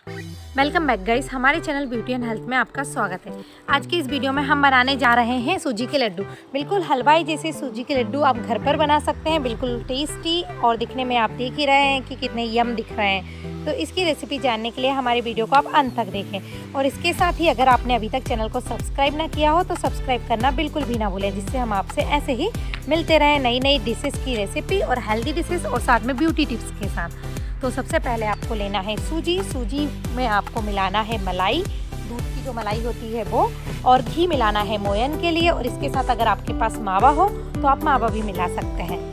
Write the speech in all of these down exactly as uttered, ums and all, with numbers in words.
Welcome back guys, हमारे channel beauty and health में आपका स्वागत है। आज की इस वीडियो में हम बनाने जा रहे हैं सूजी के लड्डू। बिल्कुल हलवाई जैसे सूजी के लड्डू आप घर पर बना सकते हैं, बिल्कुल टेस्टी, और दिखने में आप देख ही रहे हैं कि कितने यम दिख रहे हैं। तो इसकी रेसिपी जानने के लिए हमारे वीडियो को आप अंत तक देखें, और इसके साथ ही अगर आपने अभी तक चैनल को सब्सक्राइब ना किया हो तो सब्सक्राइब करना बिल्कुल भी ना भूलें, जिससे हम आपसे ऐसे ही मिलते रहें नई नई डिशेज़ की रेसिपी और हेल्दी डिशेज़ और साथ में ब्यूटी टिप्स के साथ। तो सबसे पहले आपको लेना है सूजी। सूजी में आपको मिलाना है मलाई, दूध की जो मलाई होती है वो, और घी मिलाना है मोयन के लिए, और इसके साथ अगर आपके पास मावा हो तो आप मावा भी मिला सकते हैं।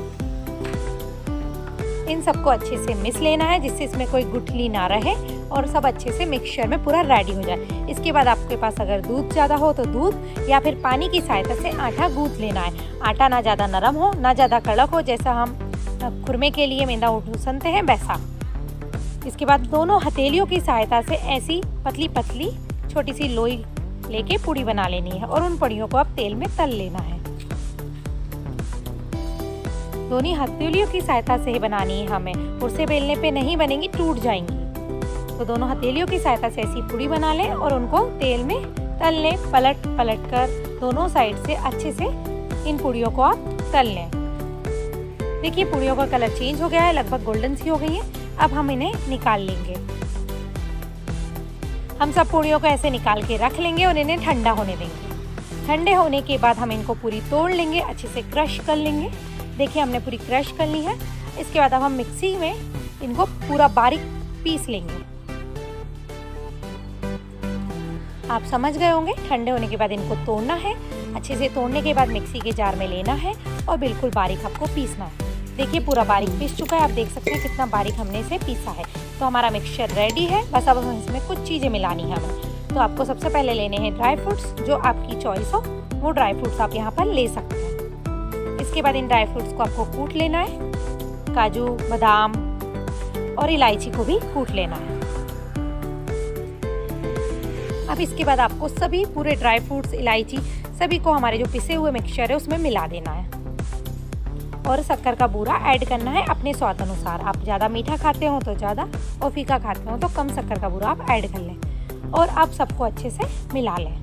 इन सबको अच्छे से मिक्स लेना है जिससे इसमें कोई गुठली ना रहे और सब अच्छे से मिक्सचर में पूरा रेडी हो जाए। इसके बाद आपके पास अगर दूध ज़्यादा हो तो दूध या फिर पानी की सहायता से आटा गूंथ लेना है। आटा ना ज़्यादा नरम हो ना ज़्यादा कड़क हो, जैसा हम खुरमे के लिए मैदा गूंथते हैं वैसा। इसके बाद दोनों हथेलियों की सहायता से ऐसी पतली पतली छोटी सी लोई लेके पूड़ी बना लेनी है, और उन पूड़ियों को अब तेल में तल लेना है। दोनों हथेलियों की सहायता से ही बनानी है हमें, उससे बेलने पे नहीं बनेंगी, टूट जाएंगी। तो दोनों हथेलियों की सहायता से ऐसी पूड़ी बना लें और उनको तेल में तल लें, पलट पलट कर दोनों साइड से अच्छे से इन पूड़ियों को आप तल लें। देखिए पूड़ियों का कलर चेंज हो गया है, लगभग गोल्डन सी हो गई है। अब हम इन्हें निकाल लेंगे। हम सब पूड़ियों को ऐसे निकाल के रख लेंगे और इन्हें ठंडा होने देंगे। ठंडे होने के बाद हम इनको पूरी तोड़ लेंगे, अच्छे से क्रश कर लेंगे। देखिए हमने पूरी क्रश कर ली है। इसके बाद अब हम मिक्सी में इनको पूरा बारीक पीस लेंगे। आप समझ गए होंगे, ठंडे होने के बाद इनको तोड़ना है। अच्छे से तोड़ने के बाद मिक्सी के जार में लेना है और बिल्कुल बारीक आपको पीसना है। देखिए पूरा बारीक पीस चुका है, आप देख सकते हैं कितना बारीक हमने इसे पीसा है। तो हमारा मिक्सचर रेडी है, बस अब हम इसमें कुछ चीज़ें मिलानी है हमें। तो आपको सबसे पहले लेने हैं ड्राई फ्रूट्स, जो आपकी चॉइस हो वो ड्राई फ्रूट्स आप यहाँ पर ले सकते हैं। इसके बाद इन ड्राई फ्रूट्स को आपको कूट लेना है। काजू, बादाम और इलायची को भी कूट लेना है। अब इसके बाद आपको सभी पूरे ड्राई फ्रूट्स, इलायची सभी को हमारे जो पिसे हुए मिक्सचर है उसमें मिला देना है, और शक्कर का बूरा ऐड करना है अपने स्वाद अनुसार। आप ज़्यादा मीठा खाते हो तो ज़्यादा, और फीका खाते हो तो कम शक्कर का बूरा आप ऐड कर लें, और आप सबको अच्छे से मिला लें।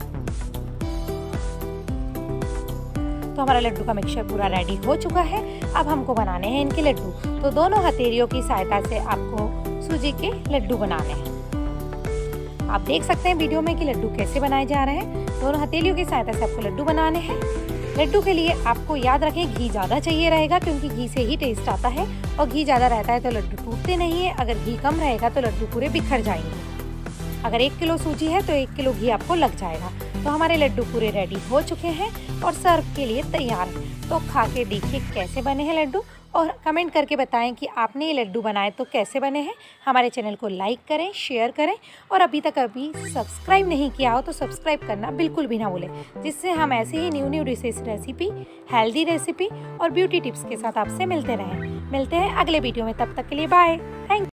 तो हमारा लड्डू का मिक्सचर पूरा रेडी हो चुका है। अब हमको बनाने हैं इनके लड्डू। तो दोनों हथेलियों की सहायता से आपको सूजी के लड्डू बनाने हैं। आप देख सकते हैं वीडियो में कि लड्डू कैसे बनाए जा रहे हैं। दोनों हथेलियों की सहायता से आपको लड्डू बनाने हैं। लड्डू के लिए आपको याद रखें घी ज़्यादा चाहिए रहेगा, क्योंकि घी से ही टेस्ट आता है, और घी ज़्यादा रहता है तो लड्डू टूटते नहीं है। अगर घी कम रहेगा तो लड्डू पूरे बिखर जाएंगे। अगर एक किलो सूजी है तो एक किलो घी आपको लग जाएगा। तो हमारे लड्डू पूरे रेडी हो चुके हैं और सर्व के लिए तैयार हैं। तो खा के देखिए कैसे बने हैं लड्डू, और कमेंट करके बताएं कि आपने ये लड्डू बनाए तो कैसे बने हैं। हमारे चैनल को लाइक करें, शेयर करें, और अभी तक अभी सब्सक्राइब नहीं किया हो तो सब्सक्राइब करना बिल्कुल भी ना भूलें, जिससे हम ऐसे ही new new dishes recipe, healthy recipe और ब्यूटी टिप्स के साथ आपसे मिलते रहें। मिलते हैं अगले वीडियो में, तब तक के लिए बाय। थैंक